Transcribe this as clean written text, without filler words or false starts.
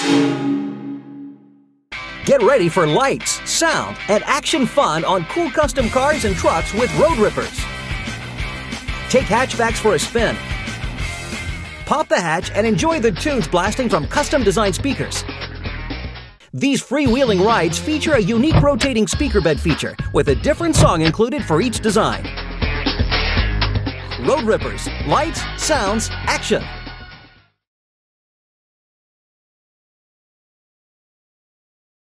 Get ready for lights, sound, and action fun on cool custom cars and trucks with Road Rippers. Take hatchbacks for a spin. Pop the hatch and enjoy the tunes blasting from custom-designed speakers. These freewheeling rides feature a unique rotating speaker bed feature with a different song included for each design. Road Rippers, lights, sounds, action.